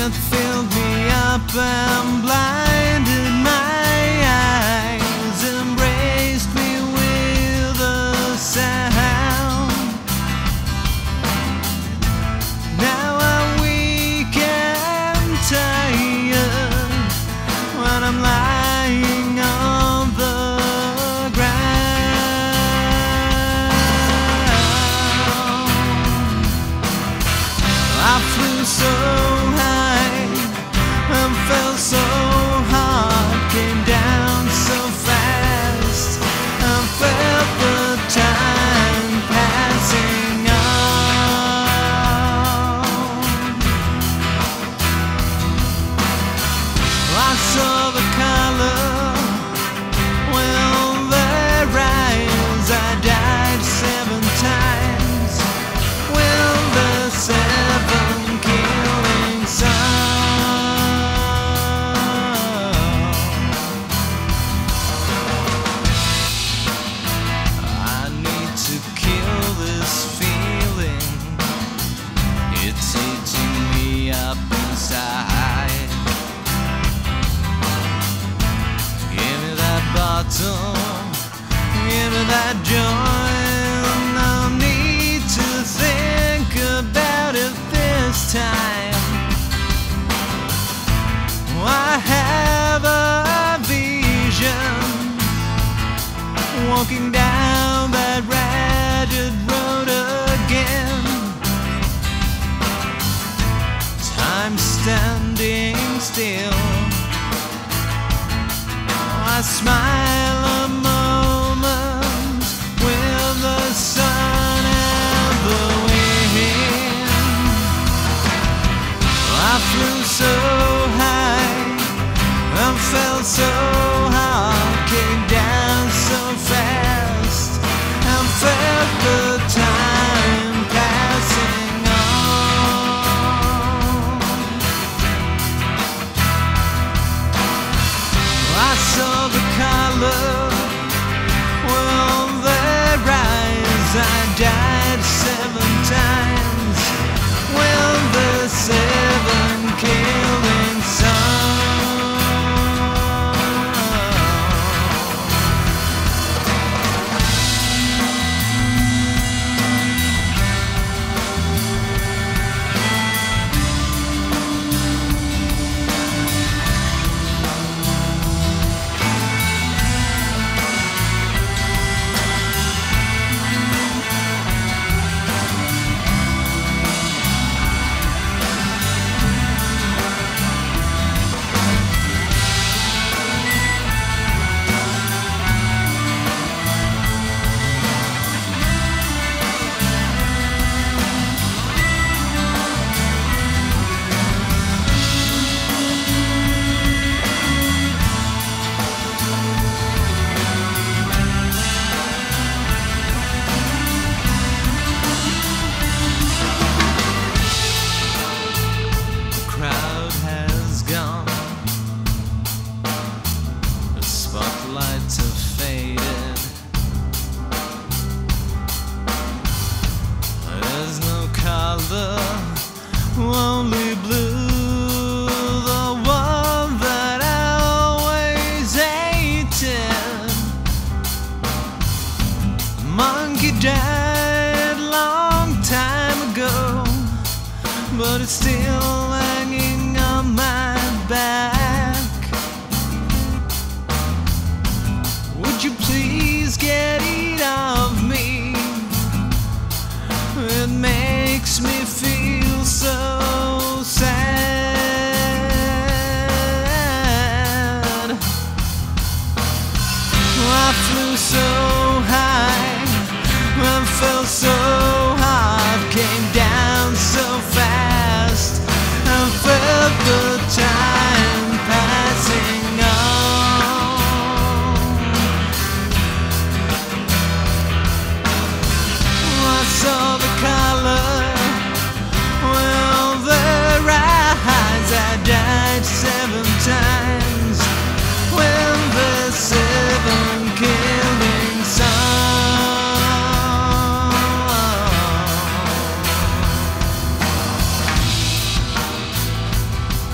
Death filled me up and blinded my eyes, embraced me with a sound. Now I'm weak and tired when I'm lying on the ground. I flew so high and fell so hard, came down so fast and felt the time passing on. I saw the color, well, their eyes. I died 7 times, well, the 7 killing sun. I need to kill this feeling, it's eating me up inside. Give me that bottle, give me that joy. No need to think about it this time. I have a vision, walking down that ragged road again. Time standing still, I smile a moment with the sun and the wind. I flew so high and fell so hard, came down so fast and felt the time passing on. I saw the color, well, their eyes. I died 7 times, well, the 7 killing sun. Spotlights have faded, there's no color, only blue, the one that I always hated. Monkey died long time ago, but it's still hanging on my back. Would you please get it off me? It makes me feel so sad. I flew so high and fell so hard, came down so fast and felt the time passing on. I saw the color, well, their eyes. I died 7 times, well, the 7 killing sun.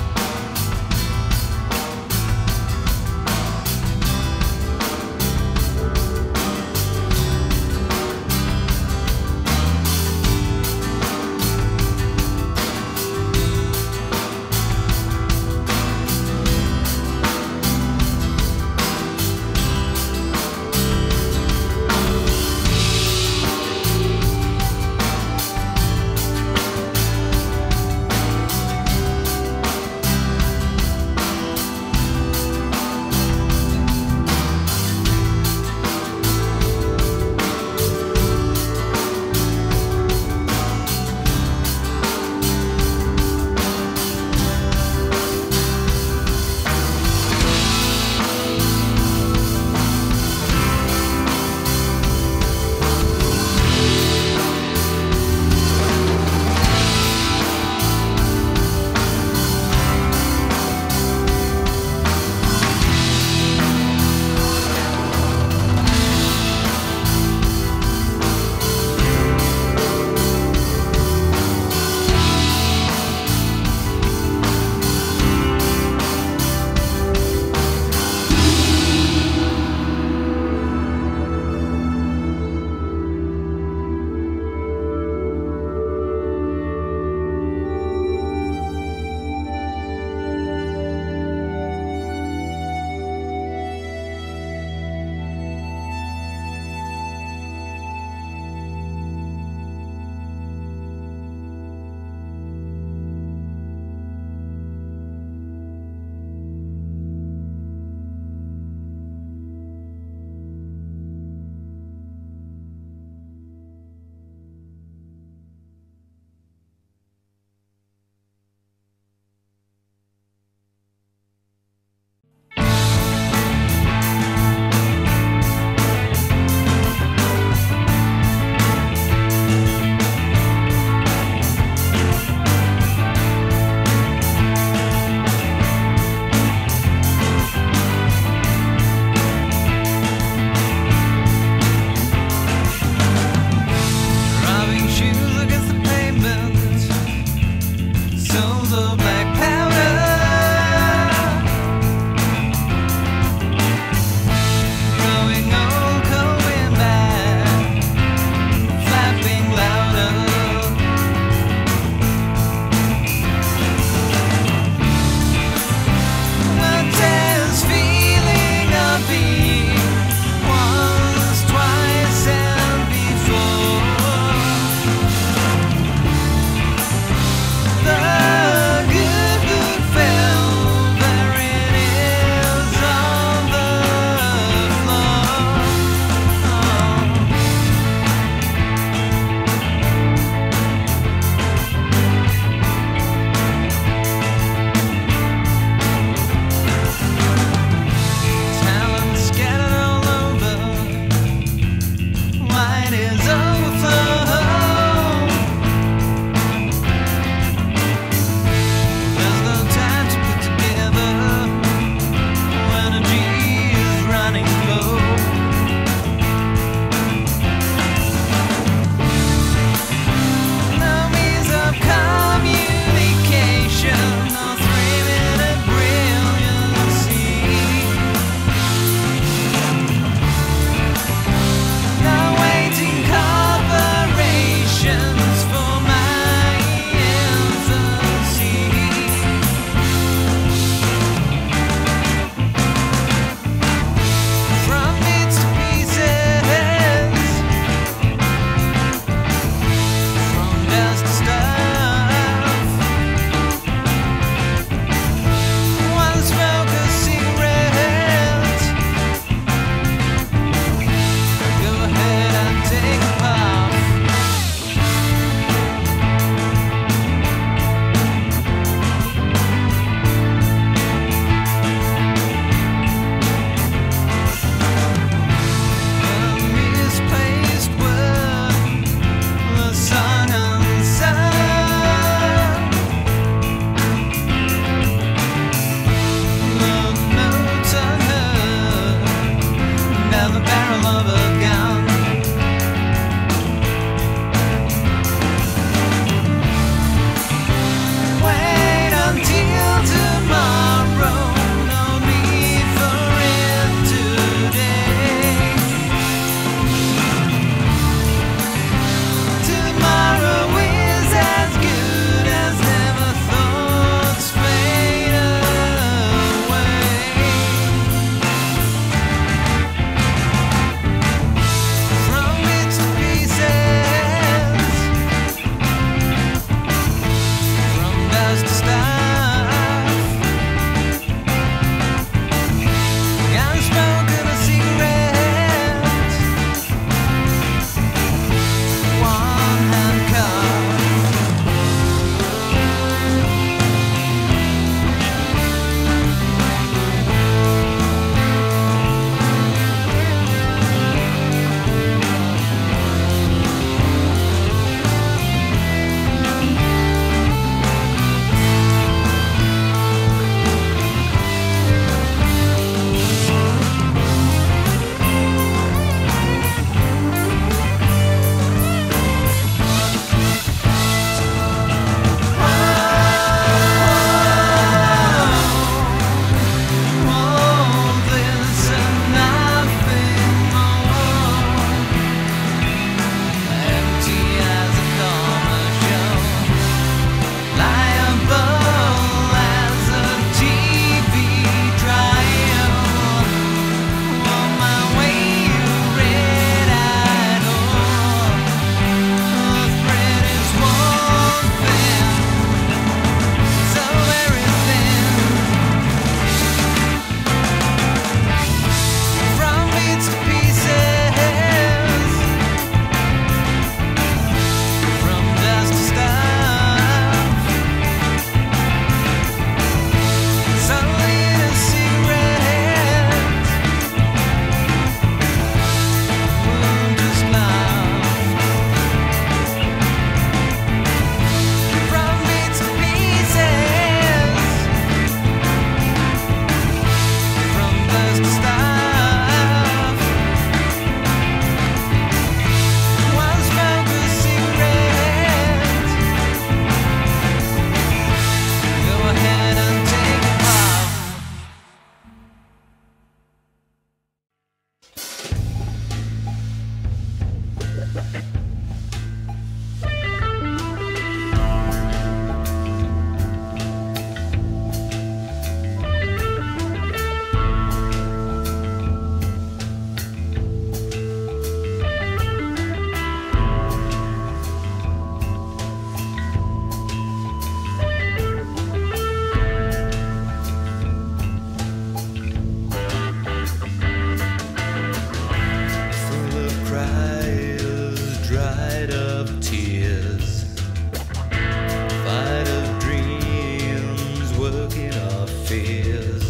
forget our fears.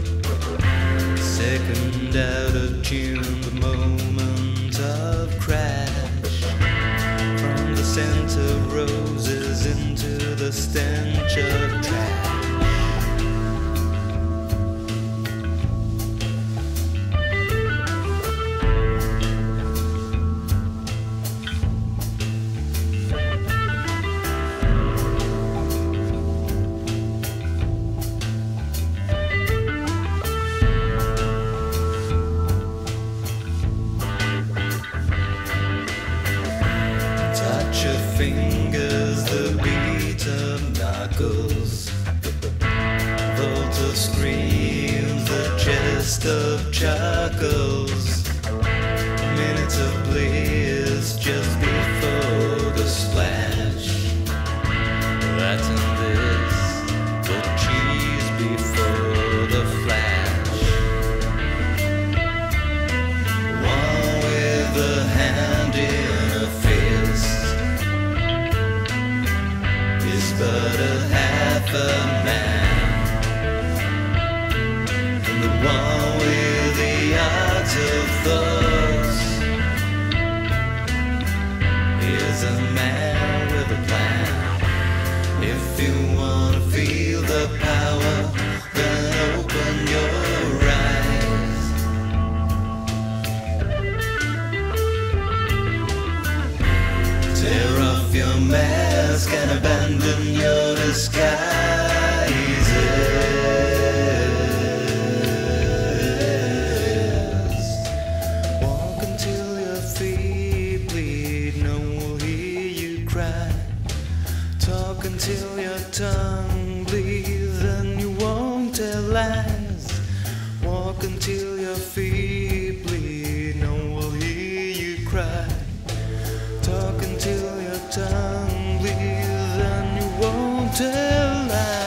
Second out of tune, the moment of crash. From the scent of roses into the stench of trash. Fingers, the beat of knuckles, vault of screams, the chest of chuckles, minutes of bliss just before the splash. That and this, the cheese before the flash. One with a hand in a fist, but a half a man, and the one with the art of thoughts is a man with a plan. If you wanna feel the power, then open your eyes. Tear off your mask and abandon your disguises. Walk until your feet bleed, no one will hear you cry. Talk until your tongue bleeds and you won't tell lies. Walk until your feet bleed, no one will hear you cry. Talk until your tongue bleeds and you won't tell lies.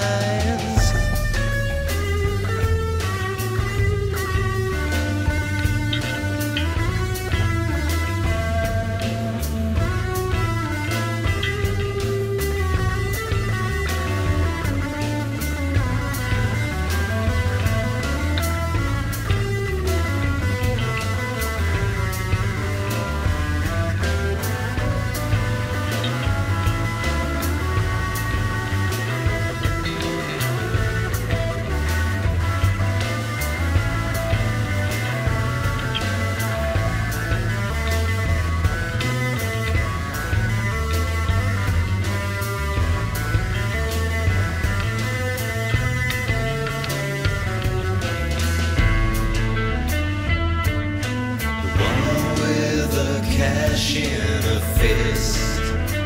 Cash in a fist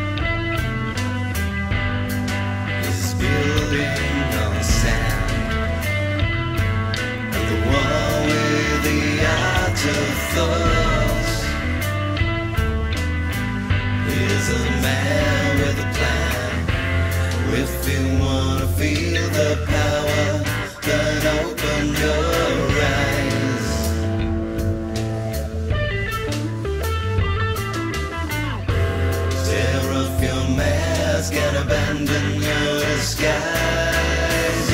is building on sand, and the one with the art of thoughts is a man with a plan. If you wanna feel the power, then open your eyes. Can abandon your disguise.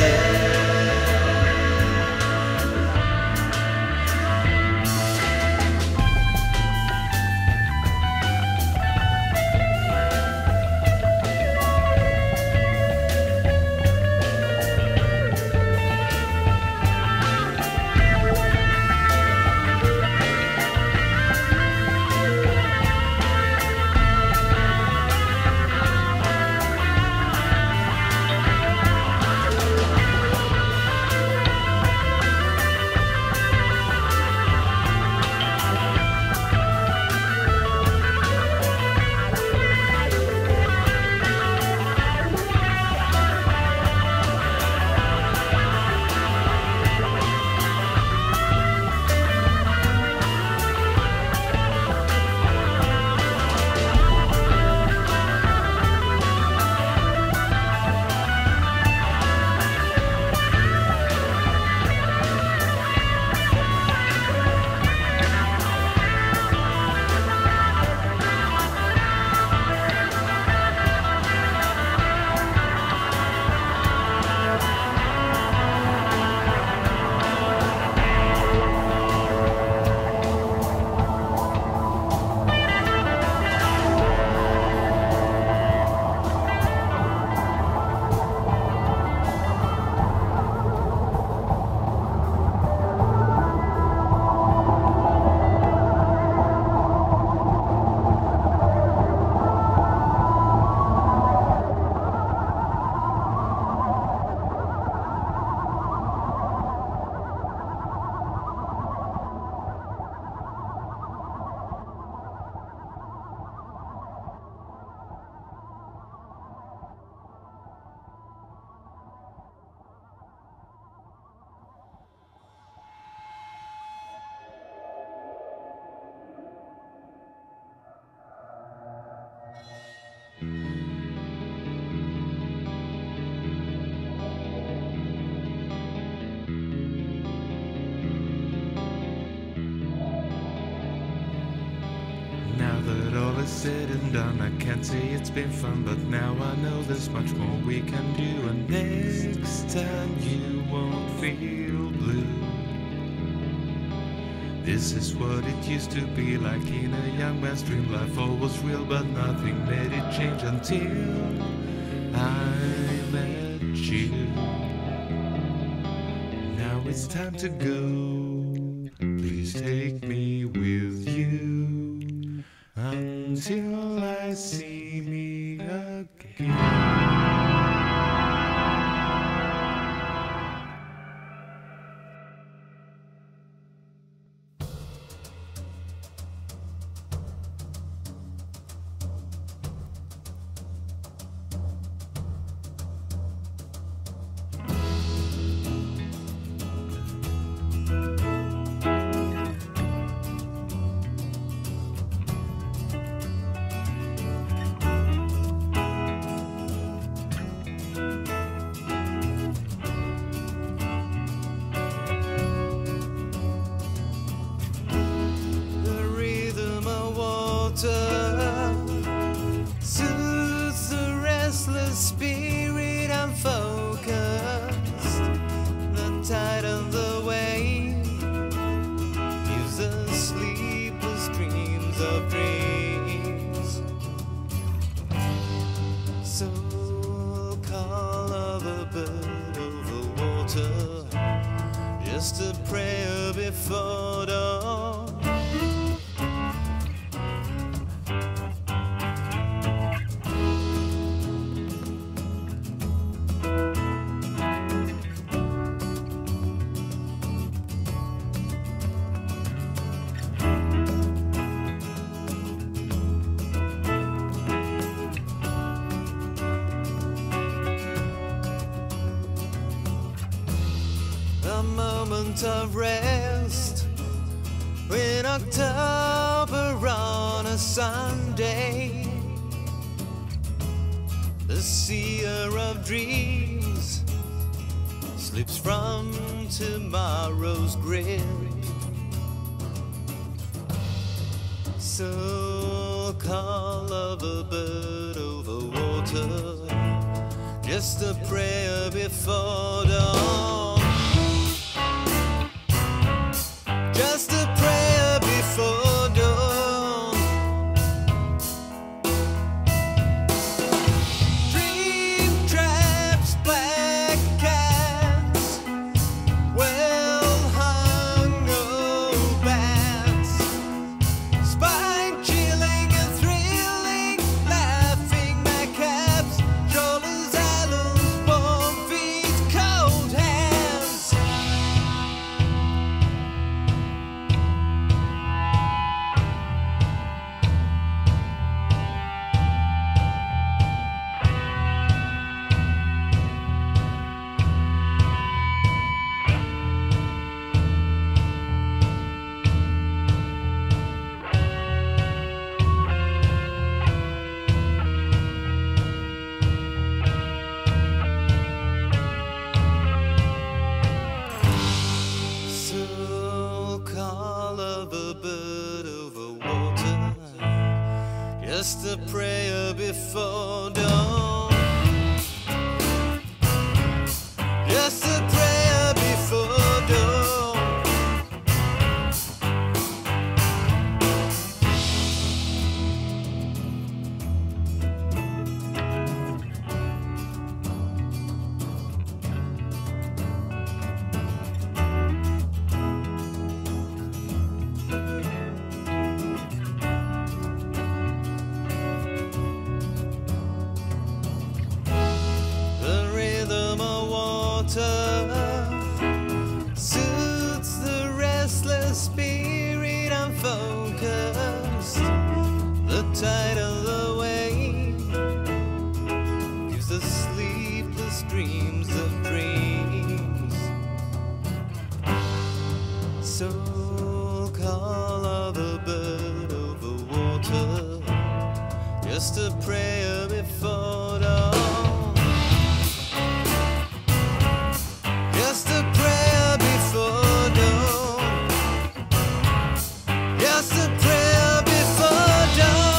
it all is said and done, I can't say it's been fun, but now I know there's much more we can do. And next time you won't feel blue. This is what it used to be like in a young man's dream. Life all was real, but nothing made it change until I met you. Now it's time to go. Please take me with you until I see me again. Soothes the restless spirit, I'm focused. The tide of the wave gives us sleepless dreams of dreams. So call of a bird over water, just a prayer before dawn. A moment of rest in October on a Sunday. The seer of dreams slips from tomorrow's grip. So call of a bird over water, just a prayer before dawn. Just a prayer before dawn. Dream traps, black cats, well hung old bats, spine chilling and thrilling, laughing madcaps, shoulders, islands, warm feet, cold hands. Call of a bird over water, just a prayer before dawn. Just a prayer before dawn. Suits the restless spirit, I'm focused. The tide of the wave gives us sleepless dreams of dreams. So call of a bird over water, just a prayer before dawn. Just a prayer before dawn. Just a prayer before dawn.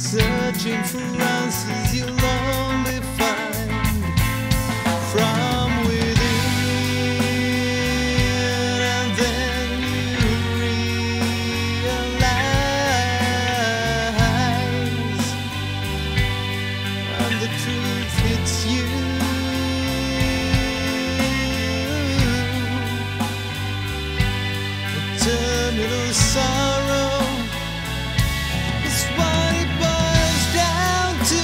Searching for answers you'll only find from within, and then you realize, and the truth hits you. Terminal sorrow is what it boils down to.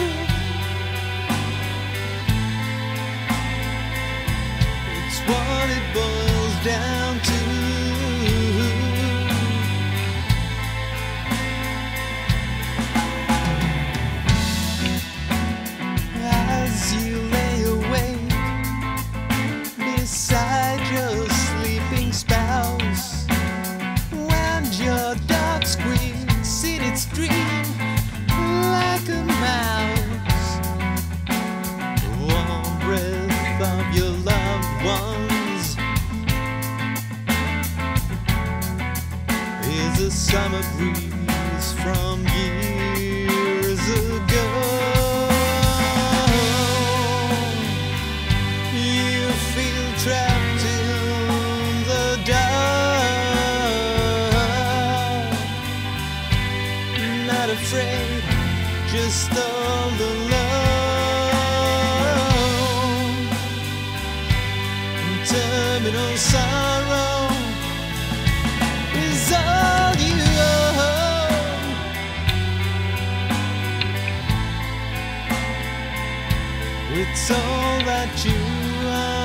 It's what it boils down to. As you lay awake beside your sleeping spouse, your dog squeaks in its dream like a mouse. The warm breath of your loved ones is a summer breeze from years ago. You feel trapped in the dark, not afraid, just all alone. Terminal sorrow is all you own. It's all that you own.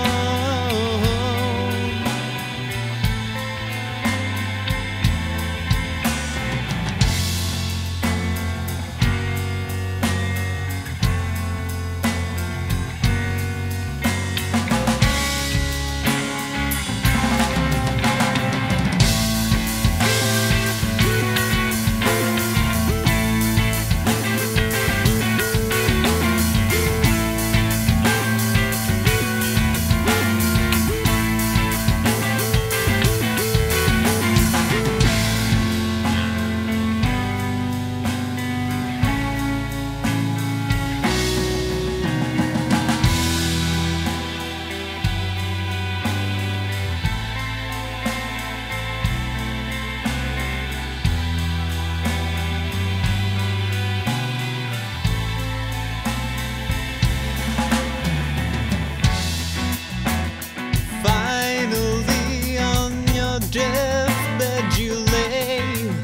Deathbed you lay,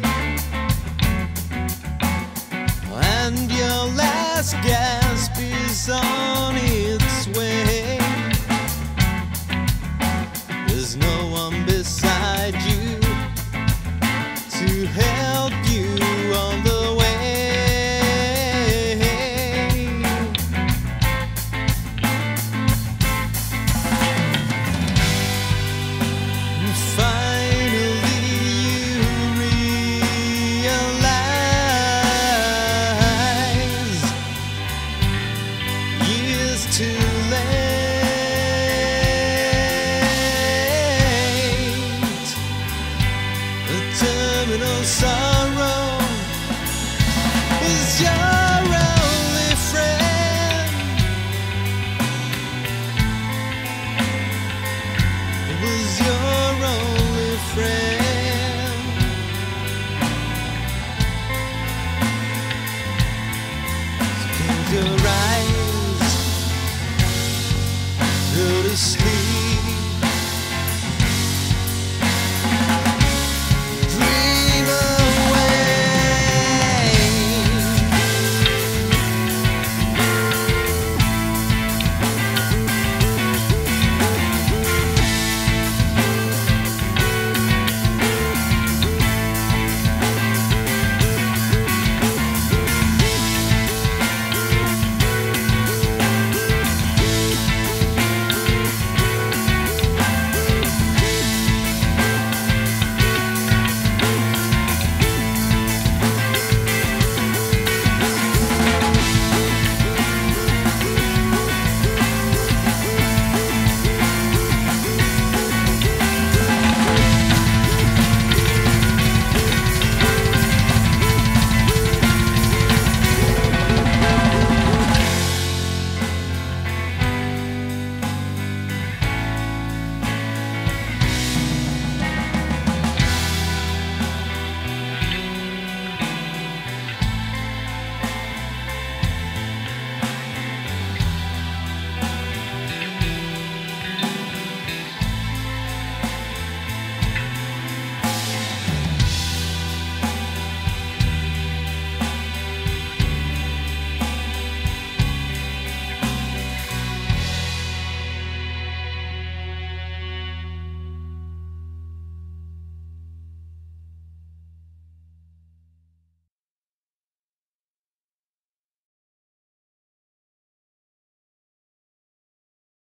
and your last gasp is on its way. There's no one beside you to help you on the way. Too late. The terminal sorrow is your only friend. It was your only friend. So close your eyes, go to sleep.